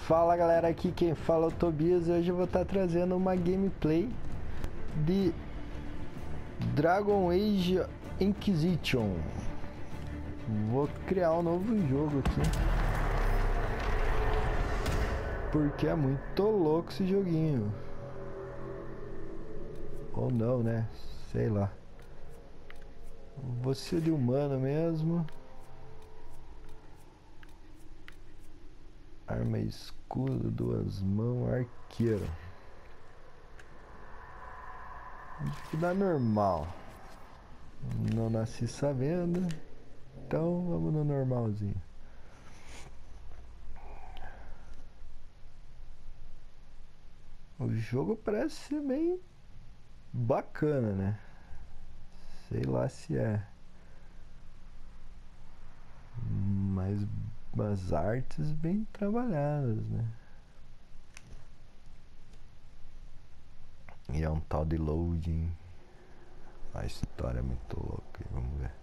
Fala galera, aqui quem fala é o Tobias e hoje eu vou estar trazendo uma gameplay de Dragon Age Inquisition. Vou criar um novo jogo aqui porque é muito louco esse joguinho. Ou não, né? Sei lá. Vou ser de humano mesmo. Arma e escudo, duas mãos, arqueiro. Dificuldade normal. Não nasci sabendo, então vamos no normalzinho. O jogo parece ser bem bacana, né? Sei lá se é. Mas umas artes bem trabalhadas, né? E é um tal de loading. A história é muito louca, vamos ver.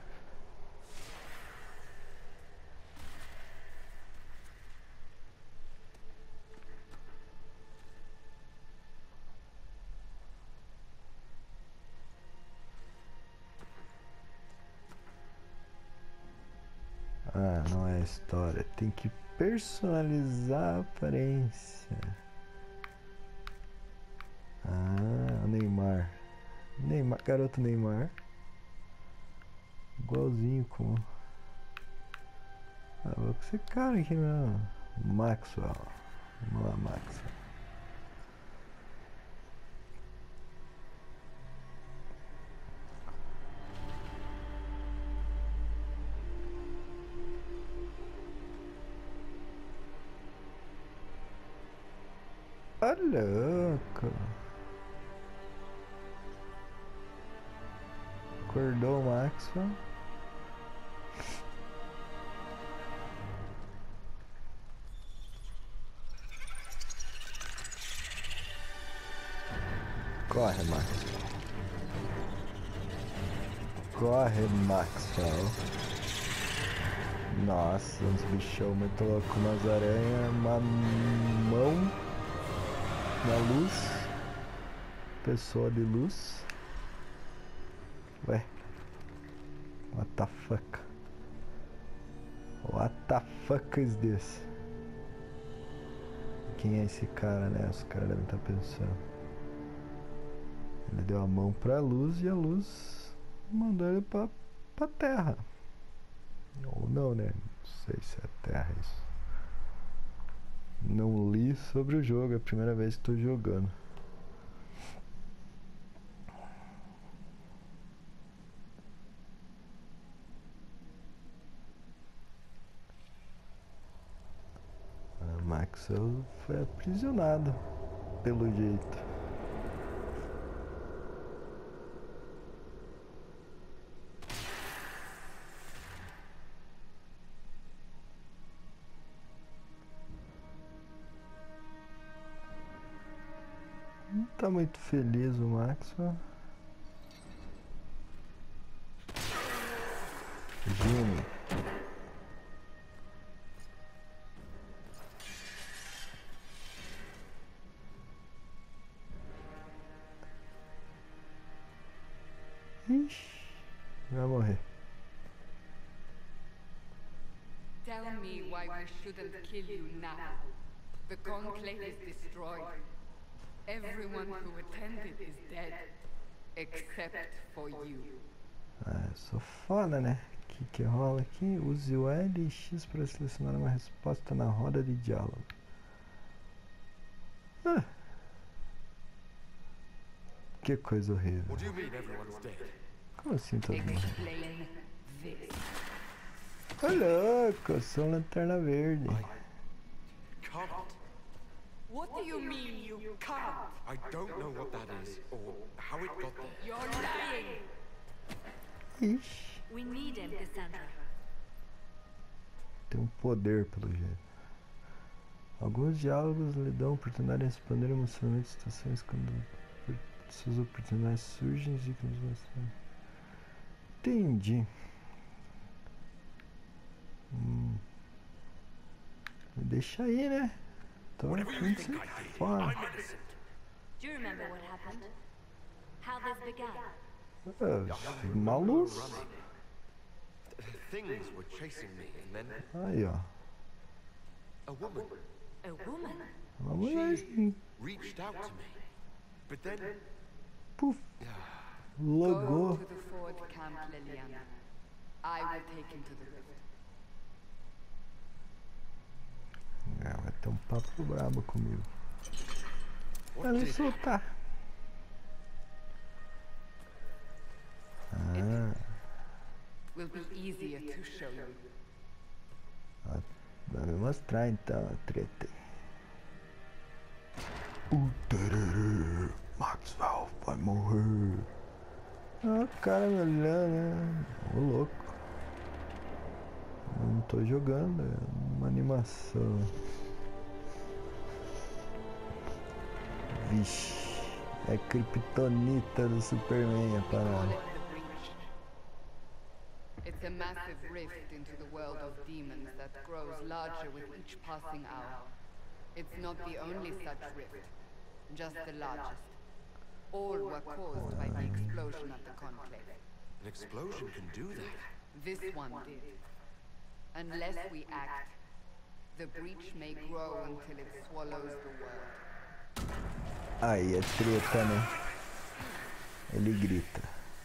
Ah, não é a história. Tem que personalizar a aparência. Ah, Neymar. Neymar, garoto Neymar. Igualzinho com... Ah, vou com esse cara aqui mesmo. Maxwell. Vamos lá, Maxwell. Ah, louco. Acordou o Maxwell. Corre, Maxwell. Corre, Maxwell. Nossa, uns bichão muito louco, umas aranhas, uma mão na luz. Pessoa de luz. Ué. What the fuck? What the fuck is this? Quem é esse cara, né? Os caras devem estar pensando. Ele deu a mão pra luz e a luz mandou ele pra terra. Ou não, né? Não sei se é terra isso. Não li sobre o jogo, é a primeira vez que estou jogando. A Maxwell foi aprisionado, pelo jeito. Não tá muito feliz o Maxwell. Jimmy. Ixi, vai morrer. Tell me why we shouldn't kill you now. The Conclave is destroyed. Everyone who attended is dead, except for you. Ah, eu sou foda, né? O que rola aqui? Use o L e X para selecionar uma resposta na roda de diálogo. Ah. Que coisa horrível. Como assim todo mundo? Explain this. Ô louco, eu sou Lanterna Verde. Can't. What do you mean you can't? I don't know what that is or how it got there. You're lying. Ixi, We need him, Cassandra. tem um poder pelo jeito. Alguns diálogos lhe dão oportunidade de responder emocionalmente situações quando suas oportunidades surgem e ícones bastante. Entendi. Deixa aí, né? Tô Whatever you afim de think ser I did, fora. I'm innocent. Do you remember what happened? How this began? Maluco. Running. Things were chasing me, and then Aí, ó. a woman A woman? Uma mulherzinha. reached out to me. But then, Puf. Go Logou. to the Ford Camp, Liliana. I will take him to the rift. Vai ter um papo brabo comigo. Vai what me did soltar. Ah, Will be easier to show you. vai me mostrar então a treta. O tererê. Maxwell vai morrer. Ah, o cara me olhando, né? Ô louco. Não tô jogando, é uma animação. Vixe, é kryptonita do Superman a We call parada. it the Breach. It's a massive rift into the world of demons that grows larger with each passing hour. It's not the only such rift, just the largest. All were caused by the explosion at the Conclave. an explosion can do that? This one did. Unless we act, the breach may grow until it swallows the world. Aí é treta, né? Ele grita.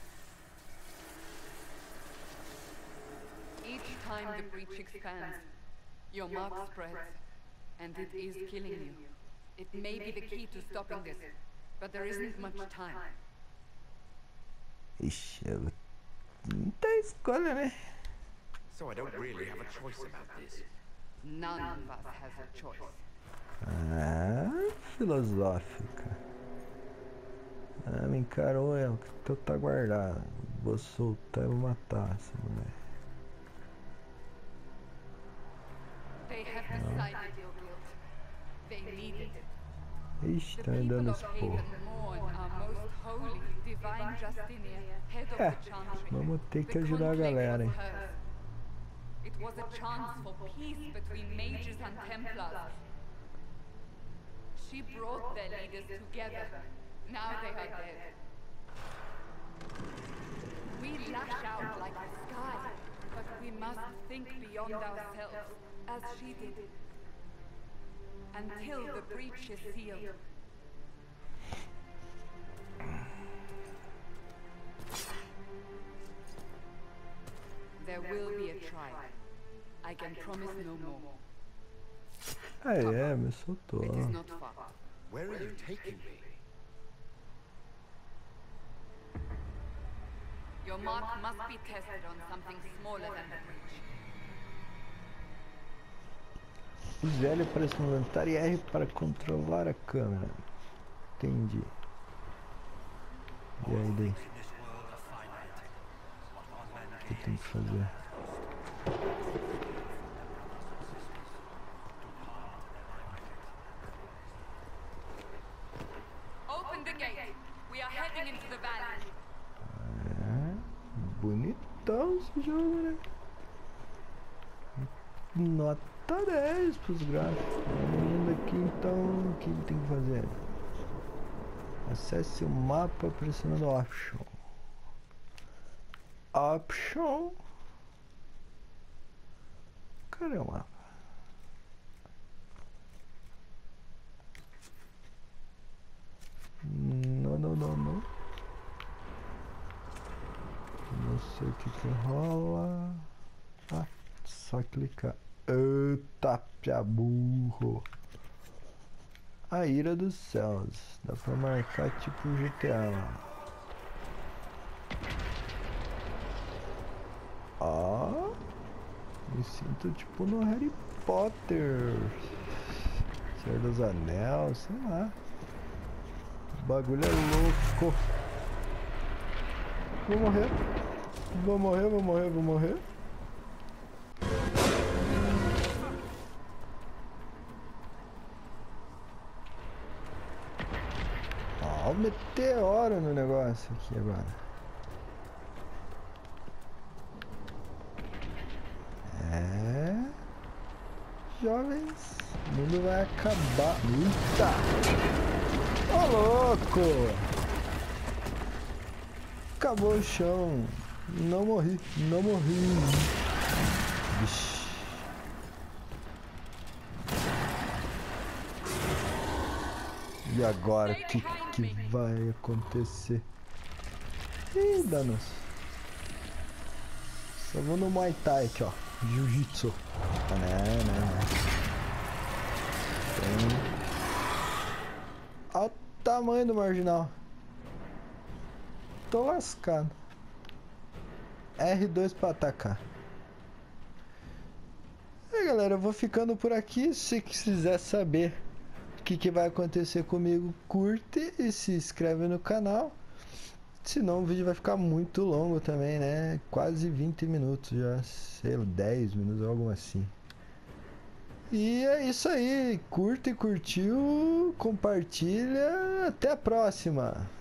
Each time the breach expands, your mark spreads, and it is killing you. It may be the key to stopping this, but there isn't much time. Ixi, eu... não tem escolha, né? So I don't really have a choice about this. None of us has a choice. Ah, filosófica. Ah, me encarou, é o que teu tá guardado. Vou soltar e vou matar essa mulher. They have decided your guilt. They need it. Ixi, The tá me people dando of esporro. Haven mourn our most holy, divine Justinian, head of the Chantry. Vamos ter que The ajudar a conclave galera, hein? was hers. It was a chance for peace between mages and Templars. She brought their leaders together. Now they are dead. We lash out like the sky, but we must think beyond ourselves, as she did. Until the breach is sealed. There will be a trial. I can promise no more. Ah, é, me soltou. It is not far. Where are you taking me? Your mark must be tested on something smaller than the breach. Use L para se movimentar e R para controlar a câmera. Entendi. E aí, daí? O que tem que fazer? Open the gate. We are heading into the valley. É, bonitão esse jogo, né? Nota 10 pros gráficos. Vamos indo aqui então, o que tem que fazer? Acesse o mapa pressionando Option. Option. Cadê o mapa? Não. Não sei o que rola. Ah, só clicar. Eita, pia burro. A ira dos céus. Dá pra marcar tipo GTA lá. Ó. Me sinto tipo no Harry Potter. Senhor dos Anéis, sei lá. O bagulho é louco. Vou morrer. Vou morrer. Ó, o meteoro no negócio aqui agora. É. Jovens, O mundo vai acabar. Eita! Ô, louco! Acabou o chão. Não morri, não morri. Vixe. E agora, o que vai acontecer? Ih, danos. Só vou no Muay Thai aqui, ó. Jiu-Jitsu. Olha o tamanho do marginal. Tô lascado. R2 pra atacar. E galera, eu vou ficando por aqui. Se quiser saber o que vai acontecer comigo, curte e se inscreve no canal. Senão o vídeo vai ficar muito longo também, né? Quase 20 minutos já, sei lá, 10 minutos, algo assim. E é isso aí, curte, curtiu, compartilha, até a próxima!